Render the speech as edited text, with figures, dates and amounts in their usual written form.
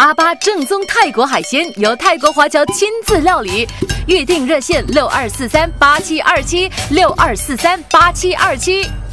阿巴正宗泰国海鲜，由泰国华侨亲自料理。预订热线：62438727，62438727。